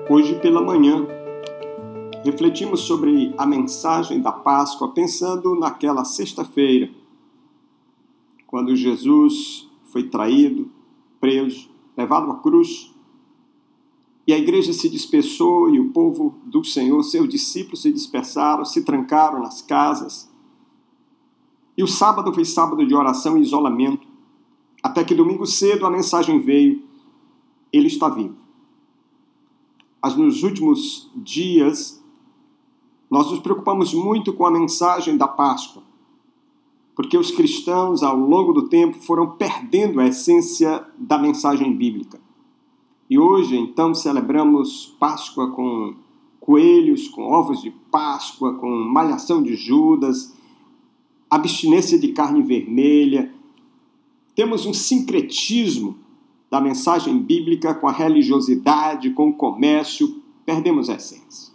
Hoje pela manhã, refletimos sobre a mensagem da Páscoa, pensando naquela sexta-feira, quando Jesus foi traído, preso, levado à cruz, e a igreja se dispersou e o povo do Senhor, seus discípulos, se dispersaram, se trancaram nas casas. E o sábado foi sábado de oração e isolamento, até que domingo cedo a mensagem veio: Ele está vivo. Mas nos últimos dias, nós nos preocupamos muito com a mensagem da Páscoa, porque os cristãos, ao longo do tempo, foram perdendo a essência da mensagem bíblica. E hoje, então, celebramos Páscoa com coelhos, com ovos de Páscoa, com malhação de Judas, abstinência de carne vermelha. Temos um sincretismo da mensagem bíblica com a religiosidade, com o comércio, perdemos a essência.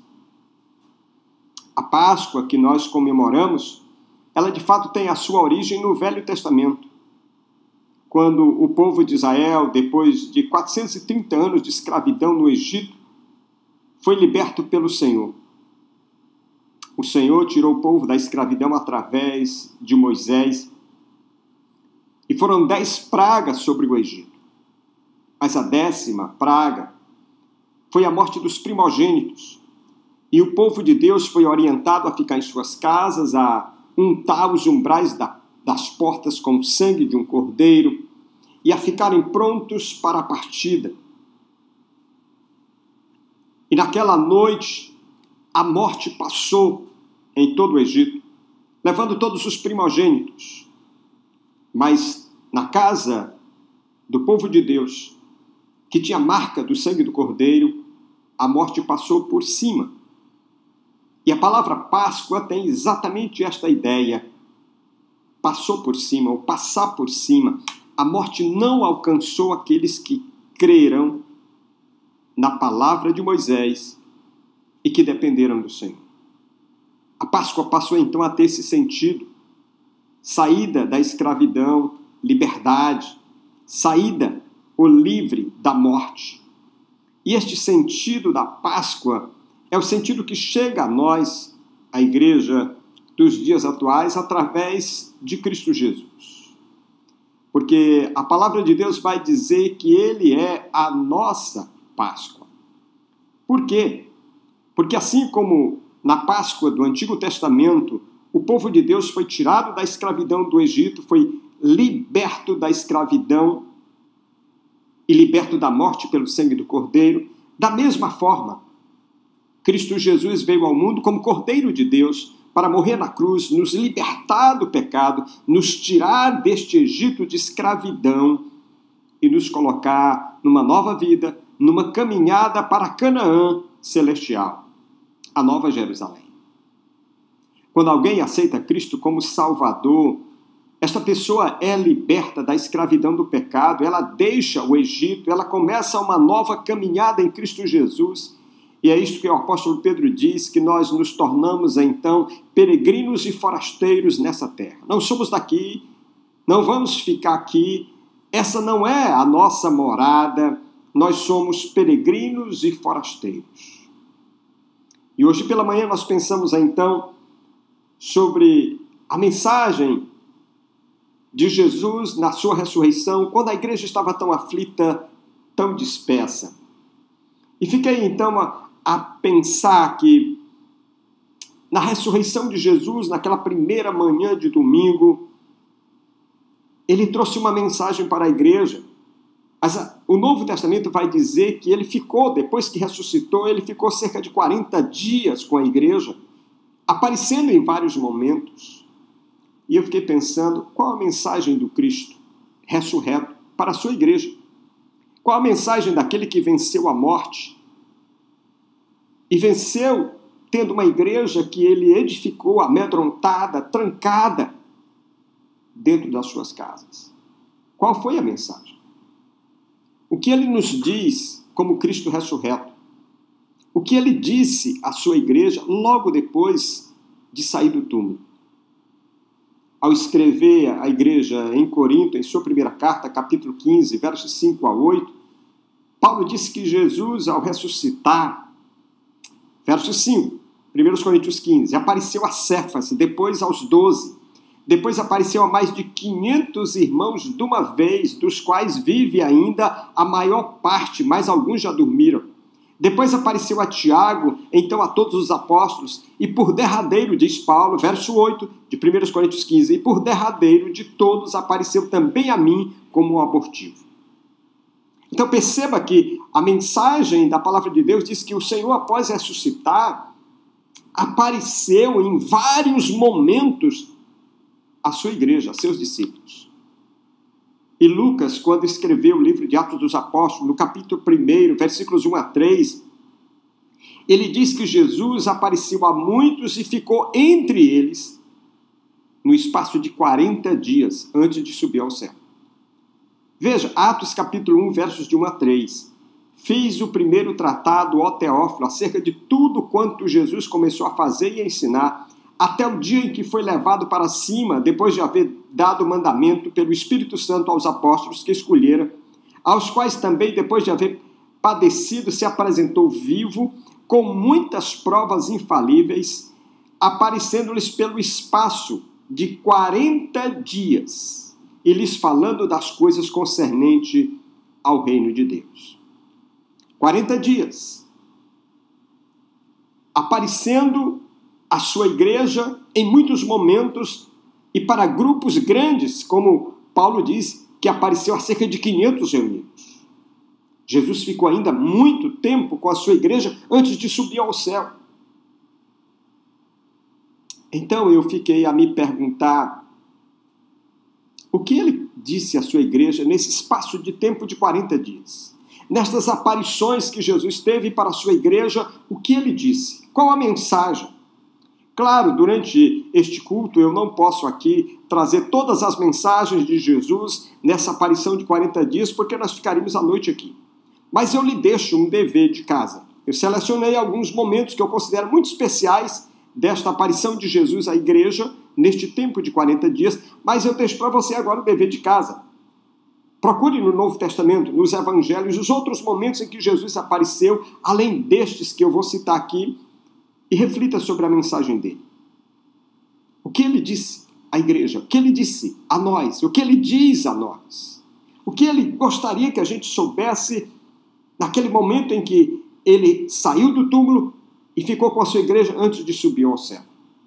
A Páscoa que nós comemoramos, ela de fato tem a sua origem no Velho Testamento, quando o povo de Israel, depois de 430 anos de escravidão no Egito, foi liberto pelo Senhor. O Senhor tirou o povo da escravidão através de Moisés, e foram 10 pragas sobre o Egito. Mas a 10ª praga foi a morte dos primogênitos. E o povo de Deus foi orientado a ficar em suas casas, a untar os umbrais das portas com o sangue de um cordeiro e a ficarem prontos para a partida. E naquela noite, a morte passou em todo o Egito, levando todos os primogênitos. Mas na casa do povo de Deus, que tinha a marca do sangue do cordeiro, a morte passou por cima. E a palavra Páscoa tem exatamente esta ideia. Passou por cima, ou passar por cima. A morte não alcançou aqueles que creram na palavra de Moisés e que dependeram do Senhor. A Páscoa passou então a ter esse sentido. Saída da escravidão, liberdade, saída o livre da morte. E este sentido da Páscoa é o sentido que chega a nós, a igreja dos dias atuais, através de Cristo Jesus. Porque a palavra de Deus vai dizer que Ele é a nossa Páscoa. Por quê? Porque assim como na Páscoa do Antigo Testamento, o povo de Deus foi tirado da escravidão do Egito, foi liberto da escravidão e liberto da morte pelo sangue do Cordeiro. Da mesma forma, Cristo Jesus veio ao mundo como Cordeiro de Deus para morrer na cruz, nos libertar do pecado, nos tirar deste Egito de escravidão e nos colocar numa nova vida, numa caminhada para Canaã celestial, a Nova Jerusalém. Quando alguém aceita Cristo como Salvador, esta pessoa é liberta da escravidão do pecado, ela deixa o Egito, ela começa uma nova caminhada em Cristo Jesus. E é isto que o apóstolo Pedro diz, que nós nos tornamos então peregrinos e forasteiros nessa terra. Não somos daqui, não vamos ficar aqui, essa não é a nossa morada, nós somos peregrinos e forasteiros. E hoje pela manhã nós pensamos então sobre a mensagem de Jesus na sua ressurreição, quando a igreja estava tão aflita, tão dispersa. E fiquei então a pensar que na ressurreição de Jesus, naquela primeira manhã de domingo, ele trouxe uma mensagem para a igreja. Mas o Novo Testamento vai dizer que ele ficou, depois que ressuscitou, ele ficou cerca de 40 dias com a igreja, aparecendo em vários momentos. E eu fiquei pensando, qual a mensagem do Cristo ressurreto para a sua igreja? Qual a mensagem daquele que venceu a morte? E venceu tendo uma igreja que ele edificou amedrontada, trancada, dentro das suas casas. Qual foi a mensagem? O que ele nos diz como Cristo ressurreto? O que ele disse à sua igreja logo depois de sair do túmulo? Ao escrever à igreja em Corinto, em sua primeira carta, capítulo 15, versos 5 a 8, Paulo disse que Jesus, ao ressuscitar, Verso 5, 1 Coríntios 15. Apareceu a Cefas, depois aos 12. Depois apareceu a mais de 500 irmãos de uma vez, dos quais vive ainda a maior parte, mas alguns já dormiram. Depois apareceu a Tiago, então a todos os apóstolos, e por derradeiro, diz Paulo, verso 8 de 1 Coríntios 15, e por derradeiro de todos apareceu também a mim como um abortivo. Então perceba que a mensagem da palavra de Deus diz que o Senhor, após ressuscitar, apareceu em vários momentos à sua igreja, a seus discípulos. E Lucas, quando escreveu o livro de Atos dos Apóstolos, no capítulo 1, versículos 1 a 3, ele diz que Jesus apareceu a muitos e ficou entre eles no espaço de 40 dias antes de subir ao céu. Veja, Atos capítulo 1, versos de 1 a 3. Fiz o primeiro tratado, ó Teófilo, acerca de tudo quanto Jesus começou a fazer e a ensinar, até o dia em que foi levado para cima, depois de haver dado mandamento pelo Espírito Santo aos apóstolos que escolhera, aos quais também, depois de haver padecido, se apresentou vivo, com muitas provas infalíveis, aparecendo-lhes pelo espaço de 40 dias, e lhes falando das coisas concernentes ao reino de Deus. 40 dias, aparecendo a sua igreja em muitos momentos e para grupos grandes, como Paulo diz, que apareceu a cerca de 500 reunidos. Jesus ficou ainda muito tempo com a sua igreja antes de subir ao céu. Então eu fiquei a me perguntar o que ele disse à sua igreja nesse espaço de tempo de 40 dias. Nestas aparições que Jesus teve para a sua igreja, o que ele disse? Qual a mensagem? Claro, durante este culto eu não posso aqui trazer todas as mensagens de Jesus nessa aparição de 40 dias, porque nós ficaríamos a noite aqui. Mas eu lhe deixo um dever de casa. Eu selecionei alguns momentos que eu considero muito especiais desta aparição de Jesus à igreja, neste tempo de 40 dias, mas eu deixo para você agora o dever de casa. Procure no Novo Testamento, nos Evangelhos, os outros momentos em que Jesus apareceu, além destes que eu vou citar aqui, e reflita sobre a mensagem dele. O que ele disse à igreja, o que ele disse a nós, o que ele diz a nós, o que ele gostaria que a gente soubesse naquele momento em que ele saiu do túmulo e ficou com a sua igreja antes de subir ao céu.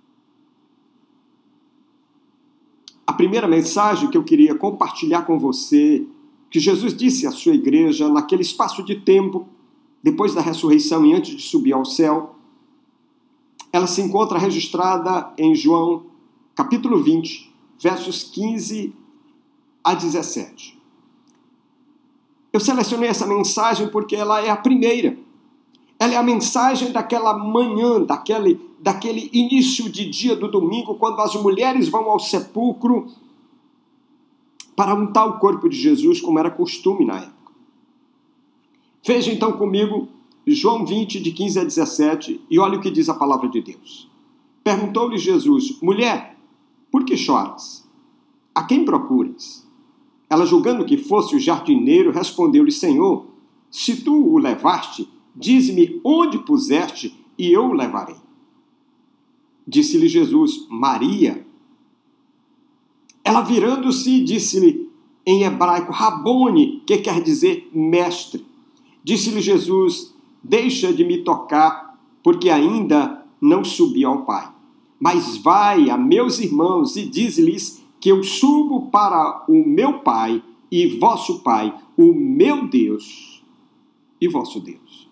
A primeira mensagem que eu queria compartilhar com você, que Jesus disse à sua igreja naquele espaço de tempo, depois da ressurreição e antes de subir ao céu, ela se encontra registrada em João, capítulo 20, versos 15 a 17. Eu selecionei essa mensagem porque ela é a primeira. Ela é a mensagem daquela manhã, daquele início de dia do domingo, quando as mulheres vão ao sepulcro para untar o corpo de Jesus, como era costume na época. Veja então comigo João 20, de 15 a 17, e olha o que diz a palavra de Deus. Perguntou-lhe Jesus: mulher, por que choras? A quem procuras? Ela, julgando que fosse o jardineiro, respondeu-lhe: Senhor, se tu o levaste, dize-me onde puseste, e eu o levarei. Disse-lhe Jesus: Maria. Ela, virando-se, disse-lhe em hebraico: Rabone, que quer dizer mestre. Disse-lhe Jesus: deixa de me tocar, porque ainda não subi ao Pai. Mas vai a meus irmãos e diz-lhes que eu subo para o meu Pai e vosso Pai, o meu Deus e vosso Deus.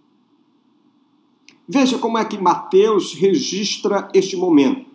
Veja como é que Mateus registra este momento.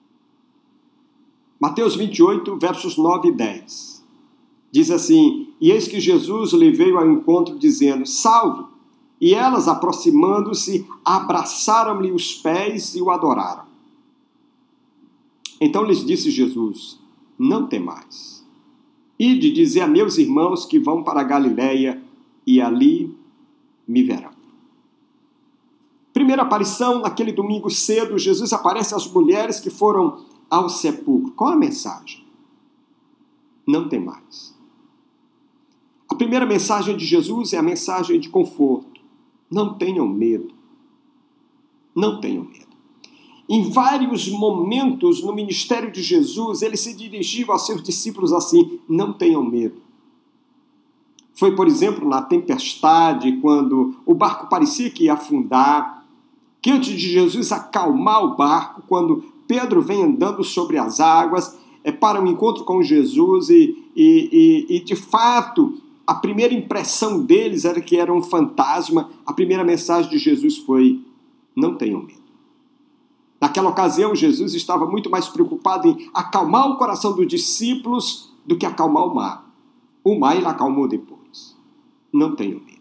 Mateus 28, versos 9 e 10. Diz assim: e eis que Jesus lhe veio ao encontro, dizendo: salve! E elas, aproximando-se, abraçaram-lhe os pés e o adoraram. Então lhes disse Jesus: não temais. Ide dizer a meus irmãos que vão para a Galileia, e ali me verão. Primeira aparição, naquele domingo cedo, Jesus aparece às mulheres que foram ao sepulcro. Qual a mensagem? Não temais. A primeira mensagem de Jesus é a mensagem de conforto. Não tenham medo. Não tenham medo. Em vários momentos no ministério de Jesus, ele se dirigiu aos seus discípulos assim: não tenham medo. Foi, por exemplo, na tempestade, quando o barco parecia que ia afundar, que antes de Jesus acalmar o barco, quando Pedro vem andando sobre as águas para um encontro com Jesus e de fato, a primeira impressão deles era que era um fantasma. A primeira mensagem de Jesus foi: não tenham medo. Naquela ocasião, Jesus estava muito mais preocupado em acalmar o coração dos discípulos do que acalmar o mar. O mar ele acalmou depois. Não tenham medo.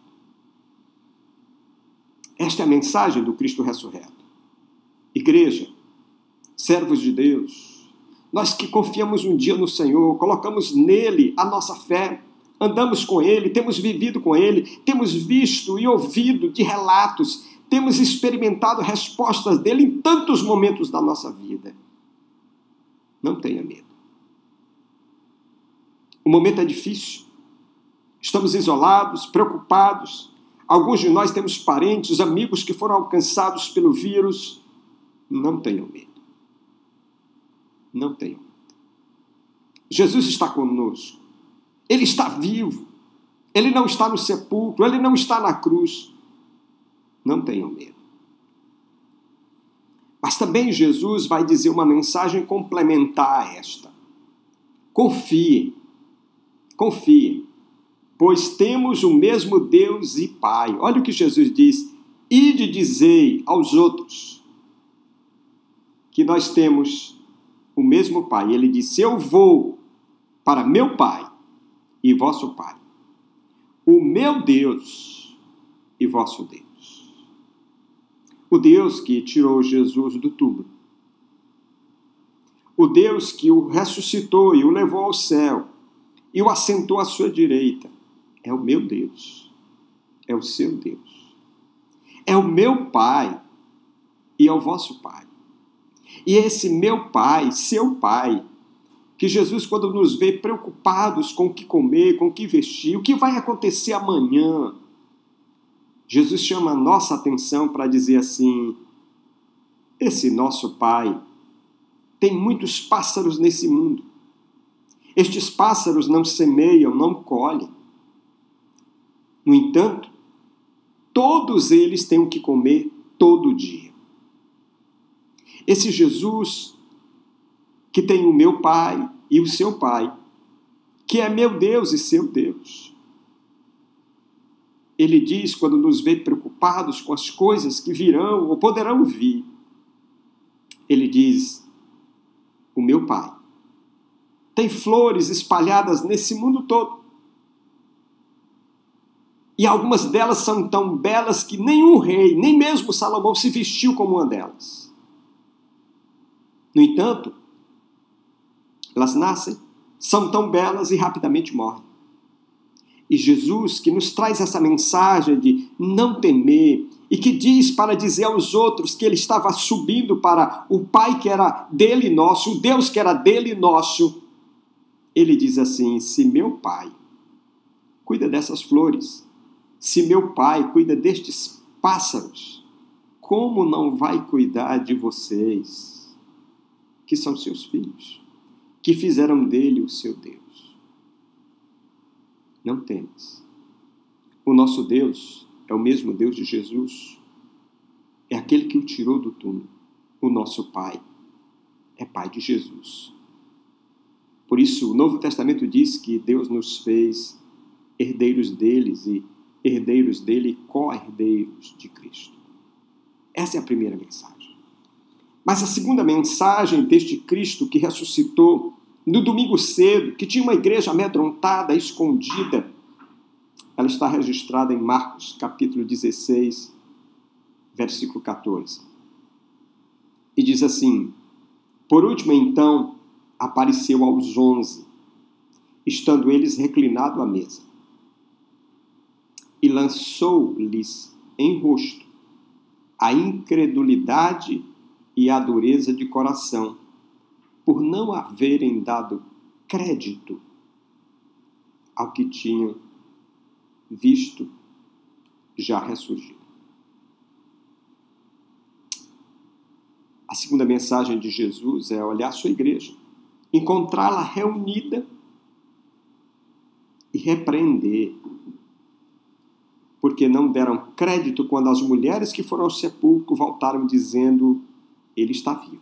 Esta é a mensagem do Cristo ressurreto. Igreja, servos de Deus, nós que confiamos um dia no Senhor, colocamos nele a nossa fé, andamos com ele, temos vivido com ele, temos visto e ouvido de relatos, temos experimentado respostas dele em tantos momentos da nossa vida. Não tenha medo. O momento é difícil. Estamos isolados, preocupados. Alguns de nós temos parentes, amigos que foram alcançados pelo vírus. Não tenham medo. Não tenham medo. Jesus está conosco. Ele está vivo. Ele não está no sepulcro. Ele não está na cruz. Não tenham medo. Mas também Jesus vai dizer uma mensagem complementar a esta. Confiem, pois temos o mesmo Deus e Pai. Olha o que Jesus diz: ide dizei aos outros que nós temos o mesmo Pai. Ele disse: eu vou para meu Pai e vosso Pai, o meu Deus e vosso Deus. O Deus que tirou Jesus do túmulo. O Deus que o ressuscitou e o levou ao céu e o assentou à sua direita. É o meu Deus. É o seu Deus. É o meu Pai e é o vosso Pai. E esse meu Pai, seu Pai, que Jesus, quando nos vê preocupados com o que comer, com o que vestir, o que vai acontecer amanhã, Jesus chama a nossa atenção para dizer assim: esse nosso Pai tem muitos pássaros nesse mundo. Estes pássaros não semeiam, não colhem. No entanto, todos eles têm o que comer todo dia. Esse Jesus, que tem o meu Pai e o seu Pai, que é meu Deus e seu Deus, ele diz, quando nos vê preocupados com as coisas que virão ou poderão vir, ele diz: o meu Pai tem flores espalhadas nesse mundo todo. E algumas delas são tão belas que nenhum rei, nem mesmo Salomão, se vestiu como uma delas. No entanto, elas nascem, são tão belas e rapidamente morrem. E Jesus, que nos traz essa mensagem de não temer, e que diz para dizer aos outros que ele estava subindo para o Pai que era dele e nosso, o Deus que era dele e nosso, ele diz assim: se meu Pai cuida dessas flores, se meu Pai cuida destes pássaros, como não vai cuidar de vocês, que são seus filhos, que fizeram dele o seu Deus? Não temas. O nosso Deus é o mesmo Deus de Jesus. É aquele que o tirou do túmulo. O nosso Pai é Pai de Jesus. Por isso, o Novo Testamento diz que Deus nos fez herdeiros deles e herdeiros dele e co-herdeiros de Cristo. Essa é a primeira mensagem. Mas a segunda mensagem deste Cristo que ressuscitou no domingo cedo, que tinha uma igreja amedrontada, escondida, ela está registrada em Marcos, capítulo 16, versículo 14. E diz assim: por último, então, apareceu aos 11, estando eles reclinados à mesa, e lançou-lhes em rosto a incredulidade e a dureza de coração, por não haverem dado crédito ao que tinham visto já ressurgido. A segunda mensagem de Jesus é olhar a sua igreja, encontrá-la reunida e repreender, porque não deram crédito quando as mulheres que foram ao sepulcro voltaram dizendo: ele está vivo.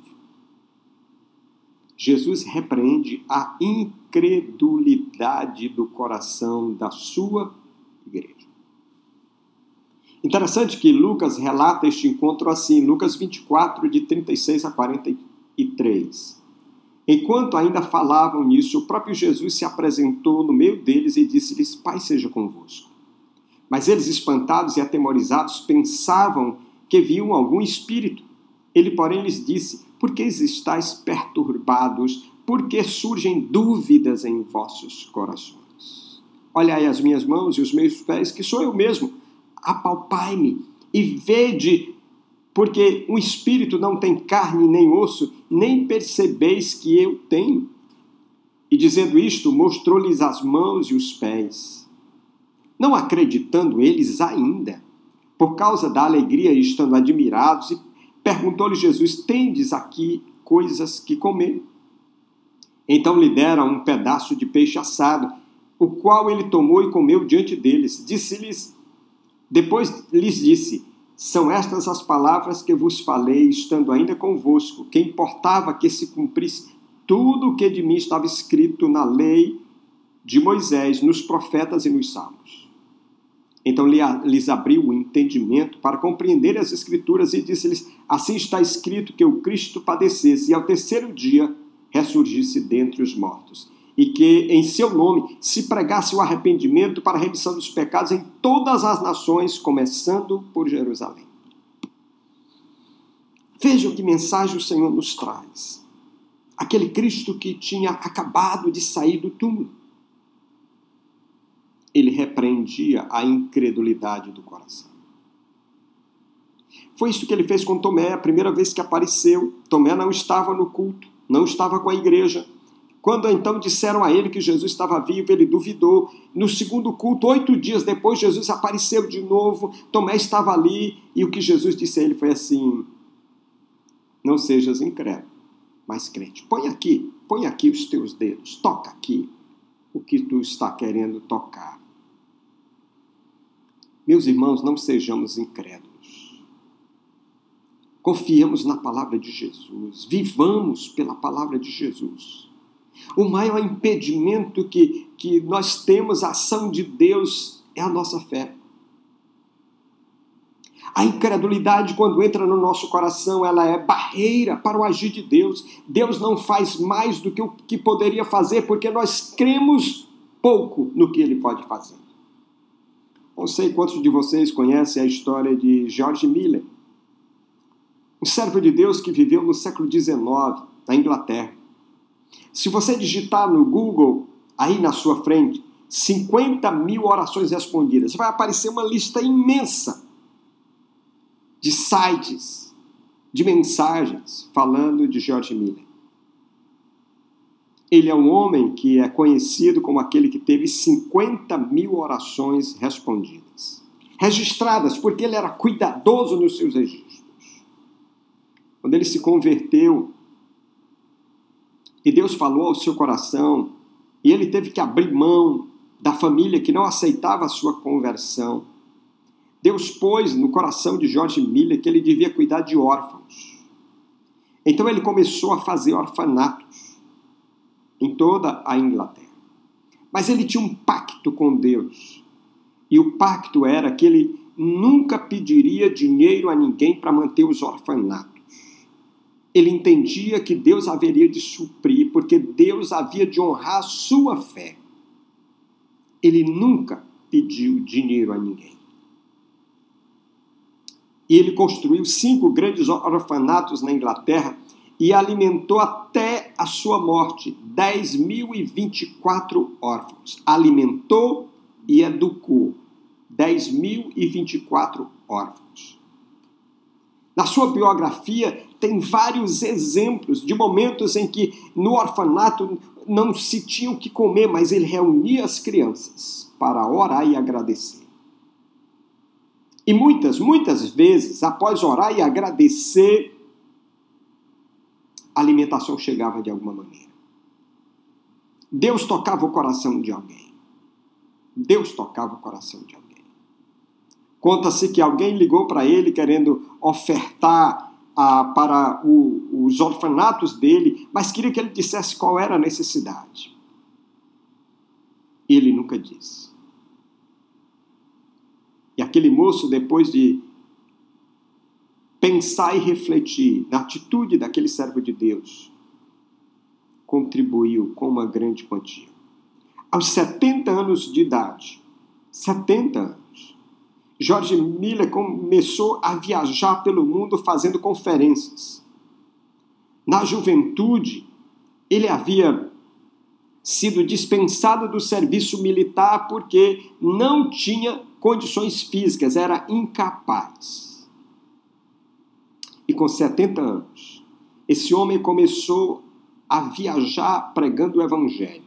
Jesus repreende a incredulidade do coração da sua igreja. Interessante que Lucas relata este encontro assim, Lucas 24, de 36 a 43. Enquanto ainda falavam nisso, o próprio Jesus se apresentou no meio deles e disse-lhes: Paz seja convosco. Mas eles, espantados e atemorizados, pensavam que viam algum espírito. Ele, porém, lhes disse: Por que estáis perturbados? Por que surgem dúvidas em vossos corações? Olhai as minhas mãos e os meus pés, que sou eu mesmo. Apalpai-me e vede, porque o espírito não tem carne nem osso, nem percebeis que eu tenho. E dizendo isto, mostrou-lhes as mãos e os pés. Não acreditando eles ainda, por causa da alegria e estando admirados, e perguntou-lhe Jesus: Tendes aqui coisas que comer? Então lhe deram um pedaço de peixe assado, o qual ele tomou e comeu diante deles. Depois lhes disse: São estas as palavras que vos falei, estando ainda convosco, que importava que se cumprisse tudo o que de mim estava escrito na lei de Moisés, nos profetas e nos salmos. Então lhes abriu o entendimento para compreender as Escrituras e disse-lhes: Assim está escrito que o Cristo padecesse e ao terceiro dia ressurgisse dentre os mortos, e que em seu nome se pregasse o arrependimento para a remissão dos pecados em todas as nações, começando por Jerusalém. Vejam que mensagem o Senhor nos traz. Aquele Cristo que tinha acabado de sair do túmulo. Ele repreendia a incredulidade do coração. Foi isso que ele fez com Tomé, a primeira vez que apareceu. Tomé não estava no culto, não estava com a igreja. Quando então disseram a ele que Jesus estava vivo, ele duvidou. No segundo culto, 8 dias depois, Jesus apareceu de novo. Tomé estava ali e o que Jesus disse a ele foi assim: Não sejas incrédulo, mas crente. Põe aqui os teus dedos, toca aqui o que tu está querendo tocar. Meus irmãos, não sejamos incrédulos. Confiemos na palavra de Jesus, vivamos pela palavra de Jesus. O maior impedimento que nós temos à ação de Deus é a nossa fé. A incredulidade, quando entra no nosso coração, ela é barreira para o agir de Deus. Deus não faz mais do que o que poderia fazer, porque nós cremos pouco no que Ele pode fazer. Não sei quantos de vocês conhecem a história de George Miller, um servo de Deus que viveu no século XIX, na Inglaterra. Se você digitar no Google, aí na sua frente, 50.000 orações respondidas, vai aparecer uma lista imensa de sites, de mensagens falando de George Miller. Ele é um homem que é conhecido como aquele que teve 50.000 orações respondidas. Registradas, porque ele era cuidadoso nos seus registros. Quando ele se converteu, e Deus falou ao seu coração, e ele teve que abrir mão da família que não aceitava a sua conversão. Deus pôs no coração de George Miller que ele devia cuidar de órfãos. Então ele começou a fazer orfanatos em toda a Inglaterra. Mas ele tinha um pacto com Deus. E o pacto era que ele nunca pediria dinheiro a ninguém para manter os orfanatos. Ele entendia que Deus haveria de suprir, porque Deus havia de honrar a sua fé. Ele nunca pediu dinheiro a ninguém. E ele construiu 5 grandes orfanatos na Inglaterra e alimentou até a sua morte 10.024 órfãos. Alimentou e educou 10.024 órfãos. Na sua biografia, tem vários exemplos de momentos em que no orfanato não se tinha o que comer, mas ele reunia as crianças para orar e agradecer. E muitas vezes, após orar e agradecer, a alimentação chegava de alguma maneira. Deus tocava o coração de alguém. Deus tocava o coração de alguém. Conta-se que alguém ligou para ele querendo ofertar para os orfanatos dele, mas queria que ele dissesse qual era a necessidade. Ele nunca disse. E aquele moço, depois de pensar e refletir na atitude daquele servo de Deus, contribuiu com uma grande quantia. Aos 70 anos de idade, 70 anos, George Miller começou a viajar pelo mundo fazendo conferências. Na juventude, ele havia sido dispensado do serviço militar porque não tinha condições físicas, era incapaz. E com 70 anos, esse homem começou a viajar pregando o evangelho.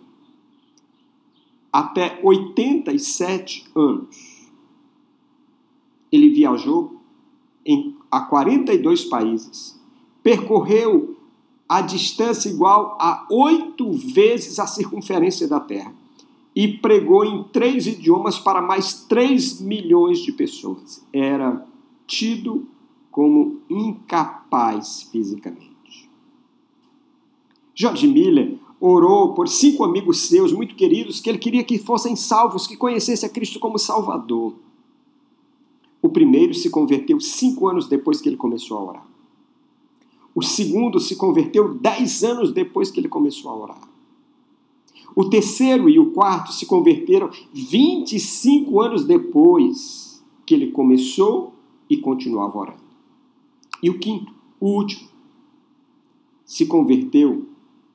Até 87 anos, ele viajou a 42 países, percorreu a distância igual a 8 vezes a circunferência da Terra e pregou em 3 idiomas para mais 3 milhões de pessoas. Era tido como incapaz fisicamente. George Miller orou por 5 amigos seus, muito queridos, que ele queria que fossem salvos, que conhecessem a Cristo como Salvador. O primeiro se converteu 5 anos depois que ele começou a orar. O segundo se converteu 10 anos depois que ele começou a orar. O terceiro e o quarto se converteram 25 anos depois que ele começou e continuava orando. E o quinto, o último, se converteu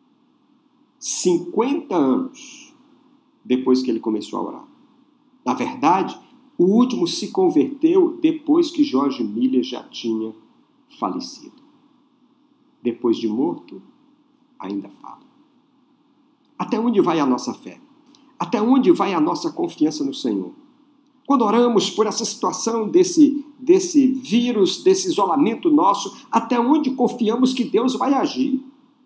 50 anos depois que ele começou a orar. Na verdade, o último se converteu depois que George Miller já tinha falecido. Depois de morto, ainda fala. Até onde vai a nossa fé? Até onde vai a nossa confiança no Senhor? Quando oramos por essa situação desse vírus, desse isolamento nosso, até onde confiamos que Deus vai agir?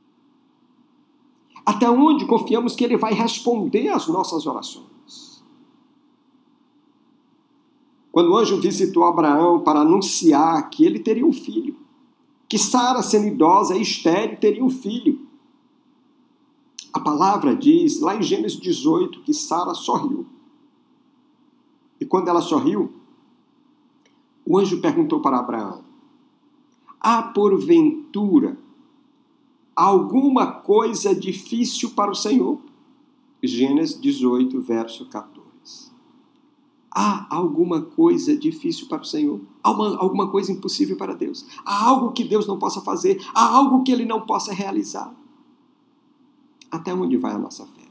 Até onde confiamos que Ele vai responder às nossas orações? Quando o anjo visitou Abraão para anunciar que ele teria um filho, que Sara, sendo idosa e estéril, teria um filho, a palavra diz, lá em Gênesis 18, que Sara sorriu. E quando ela sorriu, o anjo perguntou para Abraão: há porventura alguma coisa difícil para o Senhor? Gênesis 18, verso 14. Há alguma coisa difícil para o Senhor? Há alguma coisa impossível para Deus? Há algo que Deus não possa fazer? Há algo que Ele não possa realizar? Até onde vai a nossa fé?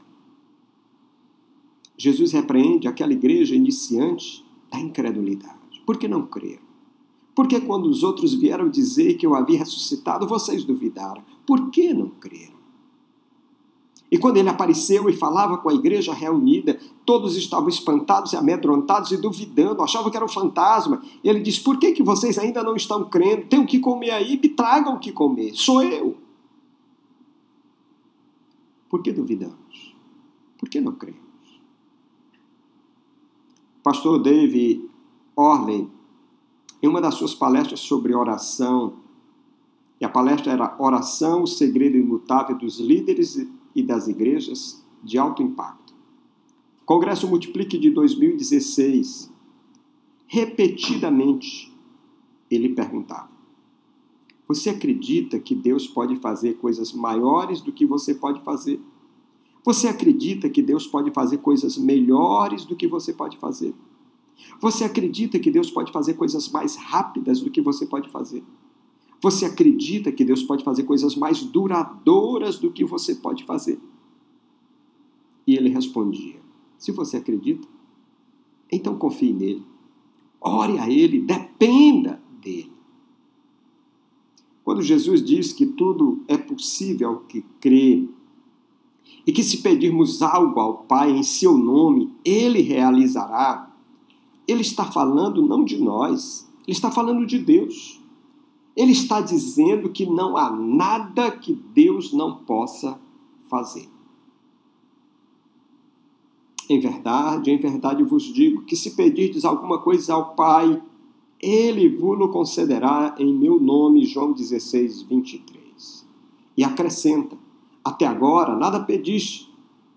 Jesus repreende aquela igreja iniciante da incredulidade. Por que não creram? Porque quando os outros vieram dizer que eu havia ressuscitado, vocês duvidaram. Por que não creram? E quando ele apareceu e falava com a igreja reunida, todos estavam espantados e amedrontados e duvidando, achavam que era um fantasma. Ele diz: por que vocês ainda não estão crendo? Tem o que comer aí? Me tragam o que comer. Sou eu. Por que duvidamos? Por que não cremos? Pastor David Orley, em uma das suas palestras sobre oração, e a palestra era Oração, o segredo imutável dos líderes e das igrejas de alto impacto. Congresso Multiplique de 2016, repetidamente, ele perguntava: você acredita que Deus pode fazer coisas maiores do que você pode fazer? Você acredita que Deus pode fazer coisas melhores do que você pode fazer? Você acredita que Deus pode fazer coisas mais rápidas do que você pode fazer? Você acredita que Deus pode fazer coisas mais duradouras do que você pode fazer? E ele respondia: se você acredita, então confie nele. Ore a ele, dependa dele. Quando Jesus diz que tudo é possível ao que crê, e que se pedirmos algo ao Pai em seu nome, ele realizará, ele está falando não de nós, ele está falando de Deus. Ele está dizendo que não há nada que Deus não possa fazer. Em verdade vos digo que se pedirdes alguma coisa ao Pai, Ele vos concederá em meu nome. João 16, 23. E acrescenta: até agora nada pediste.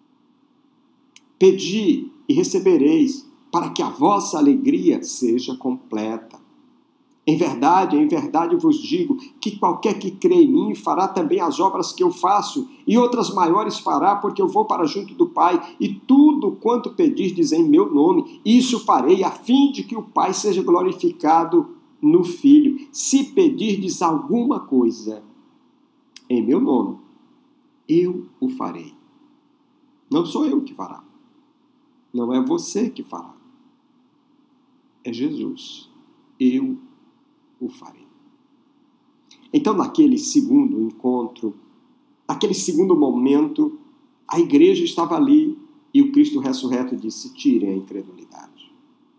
Pedi e recebereis, para que a vossa alegria seja completa. Em verdade vos digo que qualquer que crê em mim fará também as obras que eu faço, e outras maiores fará, porque eu vou para junto do Pai, e tudo quanto pedirdes em meu nome, isso farei, a fim de que o Pai seja glorificado no Filho. Se pedirdes alguma coisa em meu nome, eu o farei. Não sou eu que fará. Não é você que fará. É Jesus. Eu o farei. Então, naquele segundo encontro, naquele segundo momento, a igreja estava ali e o Cristo ressurreto disse: tirem a incredulidade.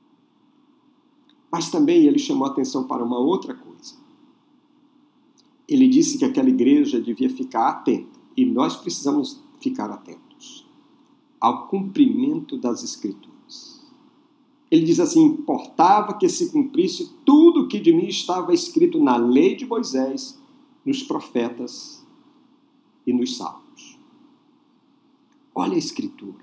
Mas também ele chamou a atenção para uma outra coisa. Ele disse que aquela igreja devia ficar atenta, e nós precisamos ficar atentos ao cumprimento das Escrituras. Ele diz assim: importava que se cumprisse tudo o que de mim estava escrito na lei de Moisés, nos profetas e nos salmos. Olha a Escritura.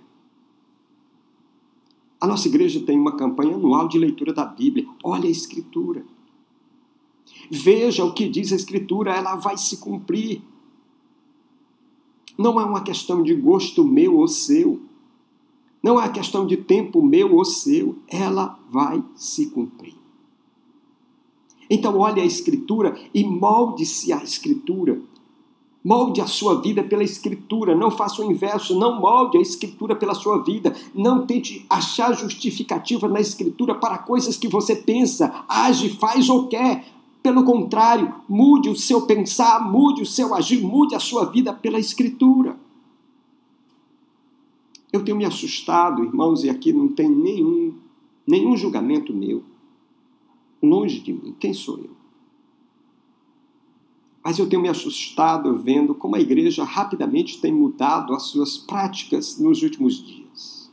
A nossa igreja tem uma campanha anual de leitura da Bíblia. Olha a Escritura. Veja o que diz a Escritura, ela vai se cumprir. Não é uma questão de gosto meu ou seu. Não é uma questão de tempo meu ou seu. Ela vai se cumprir. Então, olhe a Escritura e molde-se a Escritura. Molde a sua vida pela Escritura. Não faça o inverso. Não molde a Escritura pela sua vida. Não tente achar justificativa na Escritura para coisas que você pensa, age, faz ou quer. Pelo contrário, mude o seu pensar, mude o seu agir, mude a sua vida pela Escritura. Eu tenho me assustado, irmãos, e aqui não tem nenhum julgamento meu. Longe de mim, quem sou eu? Mas eu tenho me assustado vendo como a igreja rapidamente tem mudado as suas práticas nos últimos dias.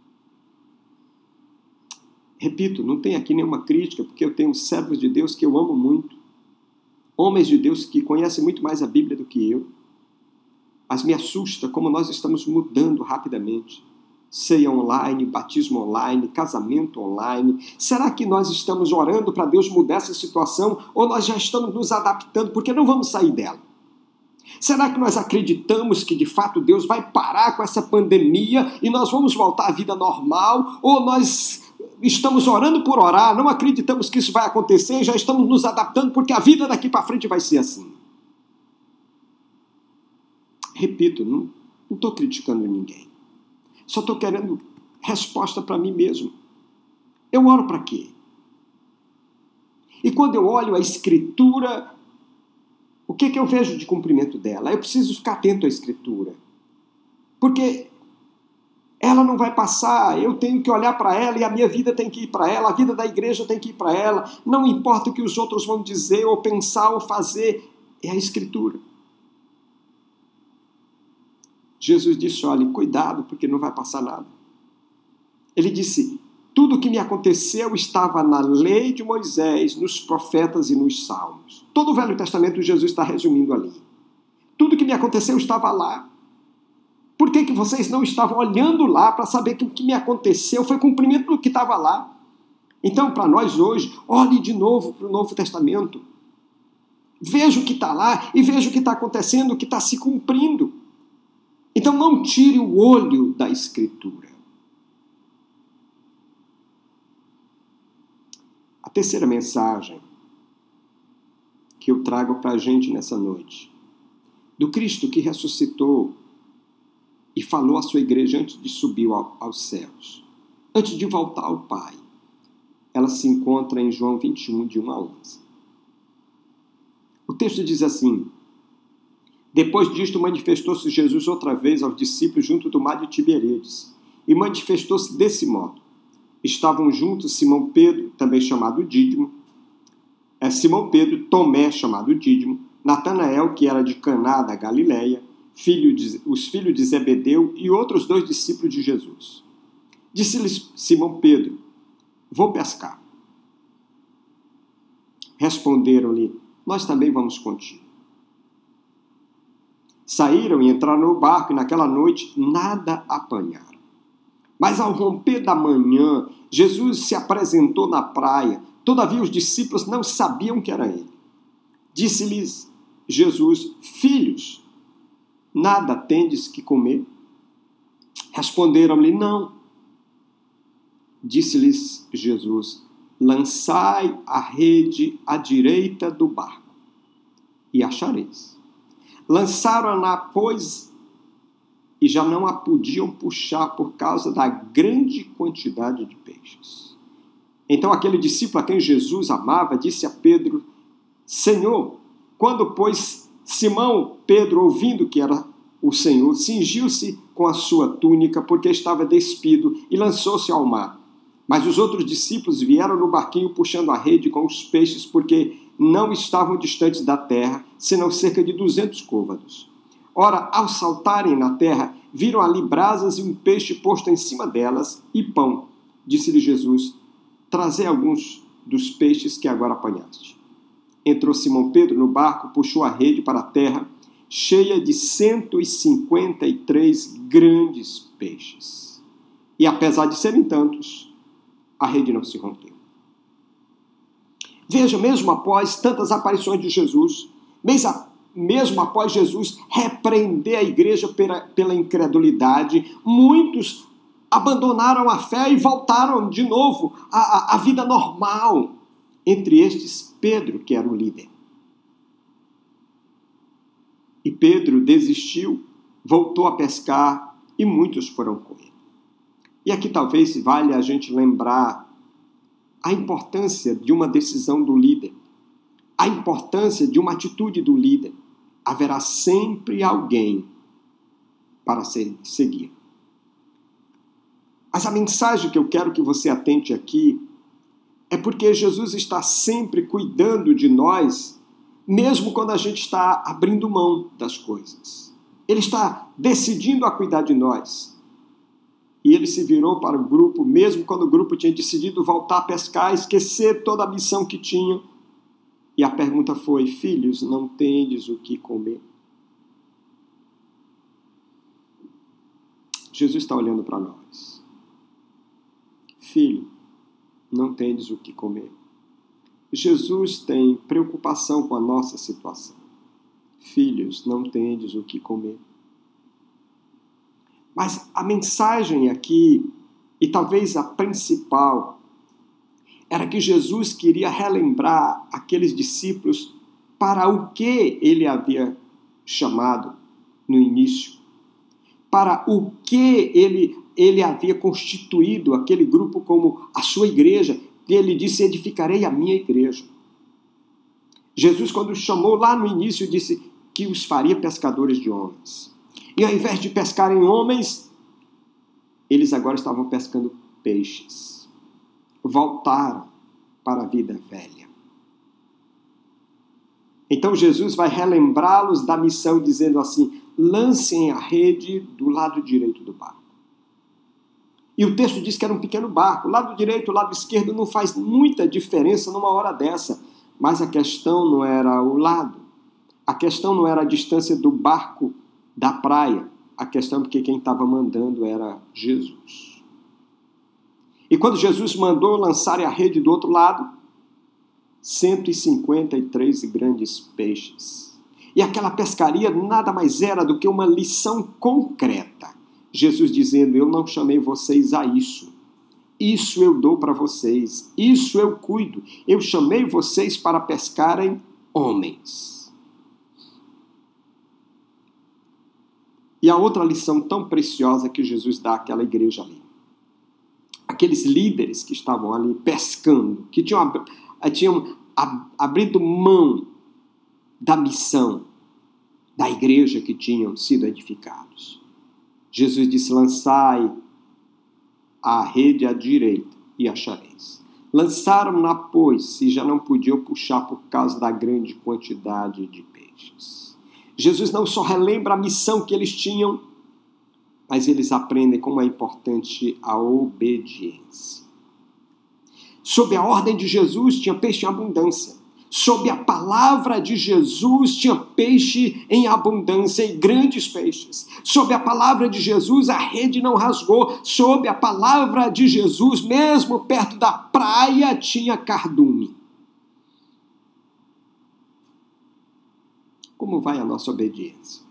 Repito, não tem aqui nenhuma crítica, porque eu tenho servos de Deus que eu amo muito, homens de Deus que conhecem muito mais a Bíblia do que eu, mas me assusta como nós estamos mudando rapidamente. Ceia online, batismo online, casamento online. Será que nós estamos orando para Deus mudar essa situação ou nós já estamos nos adaptando porque não vamos sair dela? Será que nós acreditamos que de fato Deus vai parar com essa pandemia e nós vamos voltar à vida normal? Ou nós estamos orando por orar, não acreditamos que isso vai acontecer e já estamos nos adaptando porque a vida daqui para frente vai ser assim? Repito, não estou criticando ninguém. Só estou querendo resposta para mim mesmo. Eu oro para quê? E quando eu olho a Escritura, o que eu vejo de cumprimento dela? Eu preciso ficar atento à Escritura. Porque ela não vai passar, eu tenho que olhar para ela e a minha vida tem que ir para ela, a vida da igreja tem que ir para ela. Não importa o que os outros vão dizer, ou pensar, ou fazer, é a Escritura. Jesus disse: olha, cuidado, porque não vai passar nada. Ele disse: tudo o que me aconteceu estava na lei de Moisés, nos profetas e nos salmos. Todo o Velho Testamento Jesus está resumindo ali. Tudo o que me aconteceu estava lá. Por que vocês não estavam olhando lá para saber que o que me aconteceu foi cumprimento do que estava lá? Então, para nós hoje, olhe de novo para o Novo Testamento. Veja o que está lá e veja o que está acontecendo, o que está se cumprindo. Então não tire o olho da Escritura. A terceira mensagem que eu trago para a gente nessa noite, do Cristo que ressuscitou e falou à sua igreja antes de subir aos céus, antes de voltar ao Pai, ela se encontra em João 21, de 1 a 11. O texto diz assim: depois disto, manifestou-se Jesus outra vez aos discípulos junto do mar de Tiberíades, e manifestou-se desse modo. Estavam juntos Simão Pedro, também chamado Dídimo, Simão Pedro, Tomé, chamado Dídimo, Natanael, que era de Caná da Galileia, os filhos de Zebedeu e outros 2 discípulos de Jesus. Disse-lhes Simão Pedro: vou pescar. Responderam-lhe: nós também vamos contigo. Saíram e entraram no barco, e naquela noite nada apanharam. Mas ao romper da manhã, Jesus se apresentou na praia. Todavia os discípulos não sabiam que era ele. Disse-lhes Jesus: filhos, nada tendes que comer? Responderam-lhe: não. Disse-lhes Jesus: lançai a rede à direita do barco, e achareis. Lançaram-na, pois, e já não a podiam puxar por causa da grande quantidade de peixes. Então aquele discípulo a quem Jesus amava disse a Pedro: Senhor, quando, pois, Simão Pedro, ouvindo que era o Senhor, cingiu-se com a sua túnica, porque estava despido, e lançou-se ao mar. Mas os outros discípulos vieram no barquinho puxando a rede com os peixes, porque não estavam distantes da terra, senão cerca de 200 côvados. Ora, ao saltarem na terra, viram ali brasas e um peixe posto em cima delas, e pão. Disse-lhe Jesus: trazei alguns dos peixes que agora apanhaste. Entrou Simão Pedro no barco, puxou a rede para a terra, cheia de 153 grandes peixes. E apesar de serem tantos, a rede não se rompeu. Veja, mesmo após tantas aparições de Jesus, mesmo após Jesus repreender a igreja pela incredulidade, muitos abandonaram a fé e voltaram de novo à vida normal. Entre estes, Pedro, que era o líder. E Pedro desistiu, voltou a pescar e muitos foram com ele. E aqui talvez valha a gente lembrar a importância de uma decisão do líder, a importância de uma atitude do líder. Haverá sempre alguém para seguir. Mas a mensagem que eu quero que você atente aqui é porque Jesus está sempre cuidando de nós, mesmo quando a gente está abrindo mão das coisas. Ele está decidindo a cuidar de nós. E ele se virou para o grupo, mesmo quando o grupo tinha decidido voltar a pescar, esquecer toda a missão que tinham. E a pergunta foi: filhos, não tendes o que comer? Jesus está olhando para nós. Filho, não tendes o que comer? Jesus tem preocupação com a nossa situação. Filhos, não tendes o que comer? Mas a mensagem aqui, e talvez a principal, era que Jesus queria relembrar aqueles discípulos para o que ele havia chamado no início, para o que ele havia constituído aquele grupo como a sua igreja, que ele disse: edificarei a minha igreja. Jesus, quando os chamou lá no início, disse que os faria pescadores de homens. E ao invés de pescarem homens, eles agora estavam pescando peixes. Voltaram para a vida velha. Então Jesus vai relembrá-los da missão, dizendo assim: lancem a rede do lado direito do barco. E o texto diz que era um pequeno barco. O lado direito, o lado esquerdo não faz muita diferença numa hora dessa. Mas a questão não era o lado. A questão não era a distância do barco da praia. A questão é que quem estava mandando era Jesus. E quando Jesus mandou lançarem a rede do outro lado, 153 grandes peixes. E aquela pescaria nada mais era do que uma lição concreta. Jesus dizendo: eu não chamei vocês a isso. Isso eu dou para vocês. Isso eu cuido. Eu chamei vocês para pescarem homens. E a outra lição tão preciosa que Jesus dá àquela igreja ali. Aqueles líderes que estavam ali pescando, que tinham abrido mão da missão da igreja que tinham sido edificados. Jesus disse: lançai a rede à direita e achareis. Lançaram-na, pois, e já não podiam puxar por causa da grande quantidade de peixes. Jesus não só relembra a missão que eles tinham, mas eles aprendem como é importante a obediência. Sob a ordem de Jesus, tinha peixe em abundância. Sob a palavra de Jesus, tinha peixe em abundância e grandes peixes. Sob a palavra de Jesus, a rede não rasgou. Sob a palavra de Jesus, mesmo perto da praia, tinha cardume. Como vai a nossa obediência?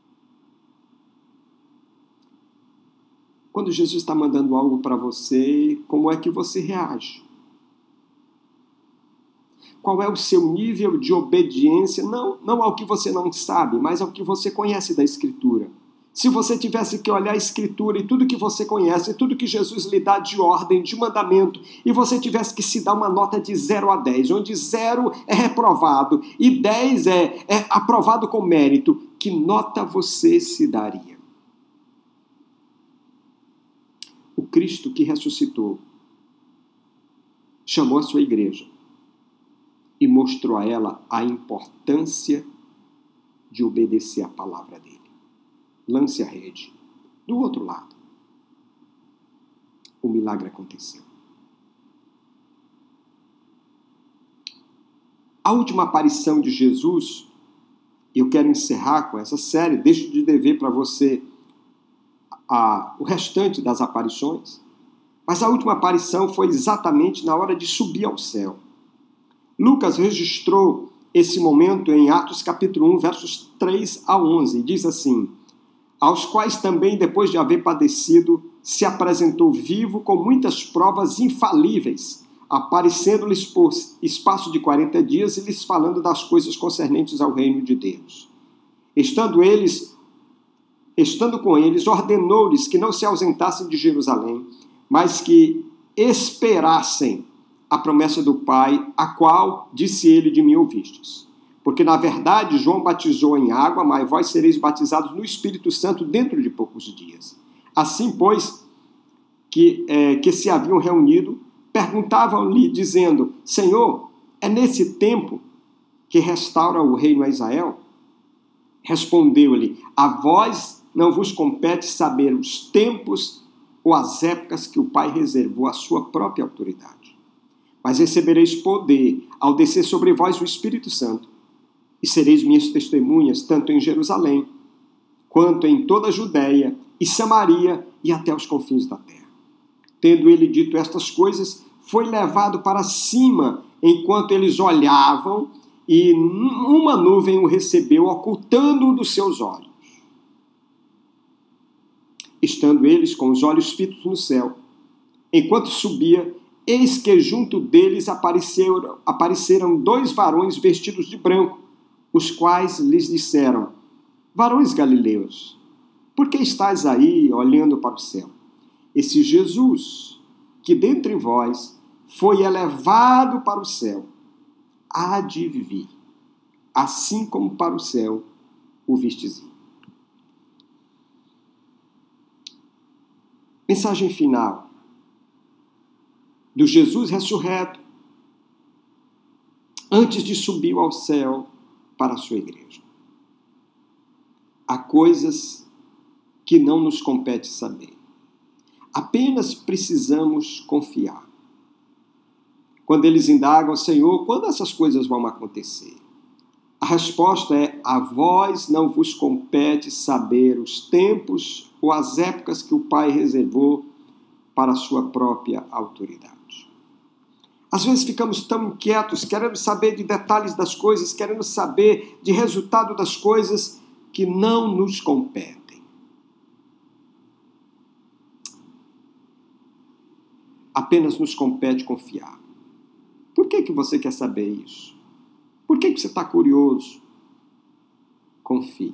Quando Jesus está mandando algo para você, como é que você reage? Qual é o seu nível de obediência? Não ao que você não sabe, mas ao que você conhece da Escritura. Se você tivesse que olhar a Escritura e tudo que você conhece, tudo que Jesus lhe dá de ordem, de mandamento, e você tivesse que se dar uma nota de 0 a 10, onde 0 é reprovado e 10 é aprovado com mérito, que nota você se daria? O Cristo que ressuscitou chamou a sua igreja e mostrou a ela a importância de obedecer à palavra dele. Lance a rede. Do outro lado, o milagre aconteceu. A última aparição de Jesus, e eu quero encerrar com essa série, deixo de dever para você o restante das aparições, mas a última aparição foi exatamente na hora de subir ao céu. Lucas registrou esse momento em Atos capítulo 1, versos 3 a 11, e diz assim: aos quais também, depois de haver padecido, se apresentou vivo com muitas provas infalíveis, aparecendo-lhes por espaço de 40 dias e lhes falando das coisas concernentes ao reino de Deus. Estando com eles, ordenou-lhes que não se ausentassem de Jerusalém, mas que esperassem a promessa do Pai, a qual, disse ele, de mim ouvistes. Porque, na verdade, João batizou em água, mas vós sereis batizados no Espírito Santo dentro de poucos dias. Assim, pois, que se haviam reunido, perguntavam-lhe, dizendo: Senhor, é nesse tempo que restaura o reino a Israel? Respondeu-lhe: a vós não vos compete saber os tempos ou as épocas que o Pai reservou à sua própria autoridade. Mas recebereis poder ao descer sobre vós o Espírito Santo, e sereis minhas testemunhas, tanto em Jerusalém, quanto em toda a Judéia e Samaria e até os confins da terra. Tendo ele dito estas coisas, foi levado para cima, enquanto eles olhavam, e uma nuvem o recebeu, ocultando-o dos seus olhos. Estando eles com os olhos fitos no céu, enquanto subia, eis que junto deles apareceram 2 varões vestidos de branco, os quais lhes disseram: varões galileus, por que estáis aí olhando para o céu? Esse Jesus, que dentre vós foi elevado para o céu, há de vir, assim como para o céu o vistes ir. Mensagem final do Jesus ressurreto, antes de subir ao céu para a sua igreja. Há coisas que não nos compete saber. Apenas precisamos confiar. Quando eles indagam: Senhor, quando essas coisas vão acontecer? A resposta é: a vós não vos compete saber os tempos ou as épocas que o Pai reservou para a sua própria autoridade. Às vezes ficamos tão inquietos, querendo saber de detalhes das coisas, querendo saber de resultado das coisas que não nos competem. Apenas nos compete confiar. Por que você quer saber isso? Por que você está curioso? Confie.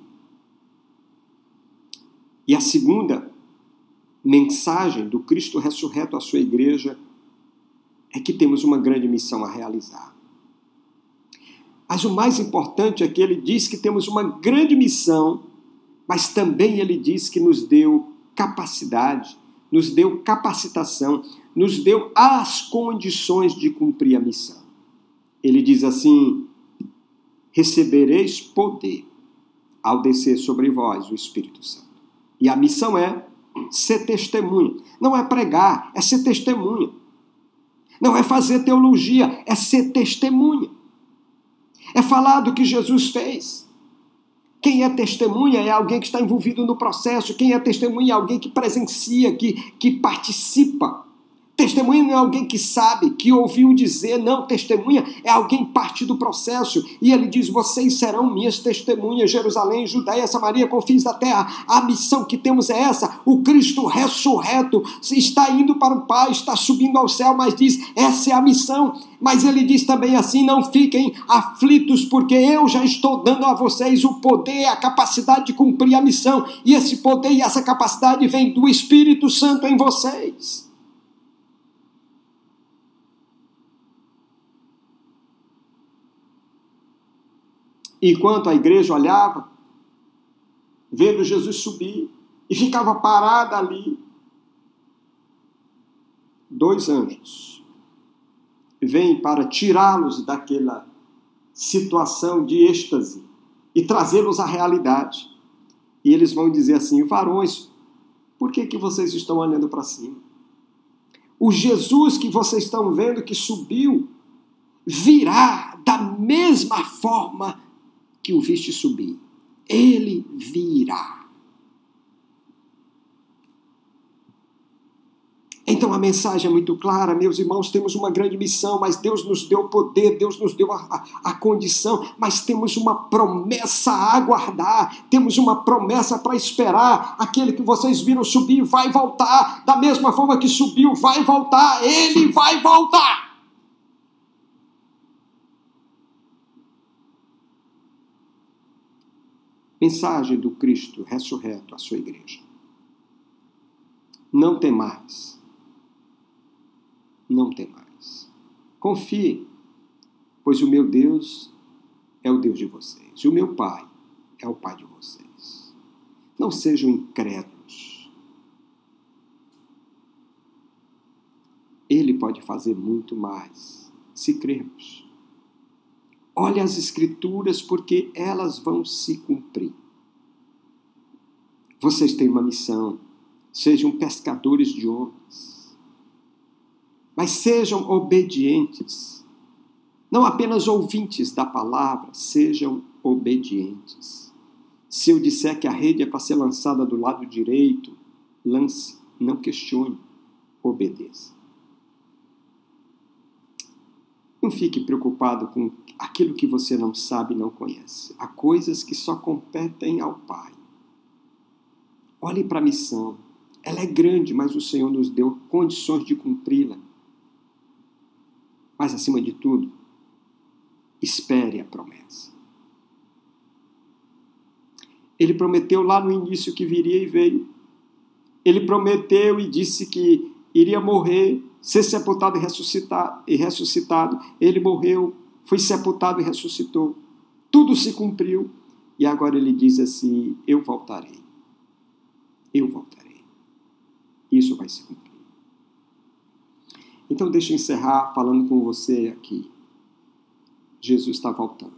E a segunda mensagem do Cristo ressurreto à sua igreja é que temos uma grande missão a realizar. Mas o mais importante é que ele diz que temos uma grande missão, mas também ele diz que nos deu capacidade, nos deu capacitação, nos deu as condições de cumprir a missão. Ele diz assim: recebereis poder ao descer sobre vós o Espírito Santo. E a missão é ser testemunha. Não é pregar, é ser testemunha. Não é fazer teologia, é ser testemunha. É falar do que Jesus fez. Quem é testemunha é alguém que está envolvido no processo. Quem é testemunha é alguém que presencia, que participa. Testemunha não é alguém que sabe, que ouviu dizer. Não, testemunha é alguém parte do processo. E ele diz: vocês serão minhas testemunhas, Jerusalém, Judeia, Samaria, confins da terra. A missão que temos é essa. O Cristo ressurreto está indo para o Pai, está subindo ao céu, mas diz: essa é a missão. Mas ele diz também assim: não fiquem aflitos, porque eu já estou dando a vocês o poder, a capacidade de cumprir a missão. E esse poder e essa capacidade vem do Espírito Santo em vocês. Enquanto a igreja olhava, vendo Jesus subir, e ficava parada ali, 2 anjos vêm para tirá-los daquela situação de êxtase e trazê-los à realidade. E eles vão dizer assim: varões, por que vocês estão olhando para cima? O Jesus que vocês estão vendo que subiu, virá da mesma forma que o viste subir. Ele virá. Então a mensagem é muito clara, meus irmãos, temos uma grande missão, mas Deus nos deu o poder, Deus nos deu a condição, mas temos uma promessa a aguardar, temos uma promessa para esperar. Aquele que vocês viram subir vai voltar, da mesma forma que subiu, vai voltar, ele vai voltar. Mensagem do Cristo ressurreto à sua igreja: não temais, não temais. Confie, pois o meu Deus é o Deus de vocês, e o meu Pai é o Pai de vocês. Não sejam incrédulos. Ele pode fazer muito mais, se crermos. Olhe as Escrituras, porque elas vão se cumprir. Vocês têm uma missão. Sejam pescadores de homens. Mas sejam obedientes. Não apenas ouvintes da palavra, sejam obedientes. Se eu disser que a rede é para ser lançada do lado direito, lance, não questione, obedeça. Não fique preocupado com aquilo que você não sabe e não conhece. Há coisas que só competem ao Pai. Olhe para a missão. Ela é grande, mas o Senhor nos deu condições de cumpri-la. Mas, acima de tudo, espere a promessa. Ele prometeu lá no início que viria e veio. Ele prometeu e disse que iria morrer, ser sepultado e ressuscitado. Ele morreu, foi sepultado e ressuscitou. Tudo se cumpriu. E agora ele diz assim: eu voltarei. Eu voltarei. Isso vai se cumprir. Então deixa eu encerrar falando com você aqui. Jesus está voltando.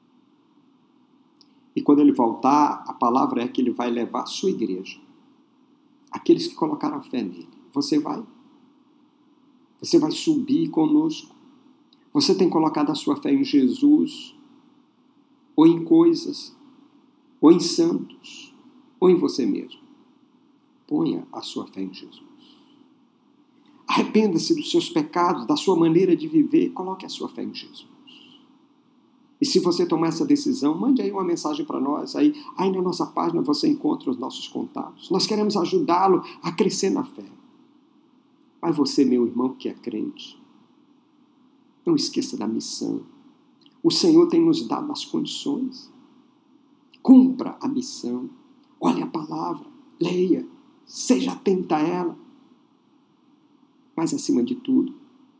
E quando ele voltar, a palavra é que ele vai levar a sua igreja. Aqueles que colocaram fé nele. Você vai? Você vai subir conosco? Você tem colocado a sua fé em Jesus? Ou em coisas? Ou em santos? Ou em você mesmo? Ponha a sua fé em Jesus. Arrependa-se dos seus pecados, da sua maneira de viver. Coloque a sua fé em Jesus. E se você tomar essa decisão, mande aí uma mensagem para nós. Aí na nossa página você encontra os nossos contatos. Nós queremos ajudá-lo a crescer na fé. Mas você, meu irmão que é crente, não esqueça da missão. O Senhor tem nos dado as condições. Cumpra a missão. Olhe a palavra, leia, seja atenta a ela. Mas, acima de tudo,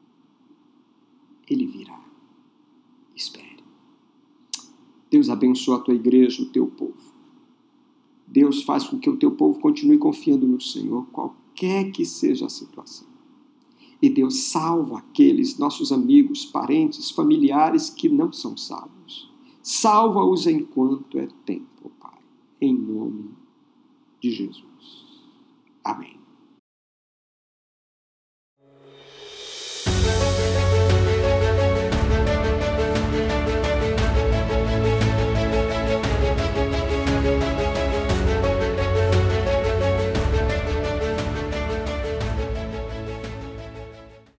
Ele virá. Espere. Deus abençoa a tua igreja, o teu povo. Deus faz com que o teu povo continue confiando no Senhor, qualquer que seja a situação. E Deus salva aqueles nossos amigos, parentes, familiares que não são salvos. Salva-os enquanto é tempo, Pai. Em nome de Jesus. Amém.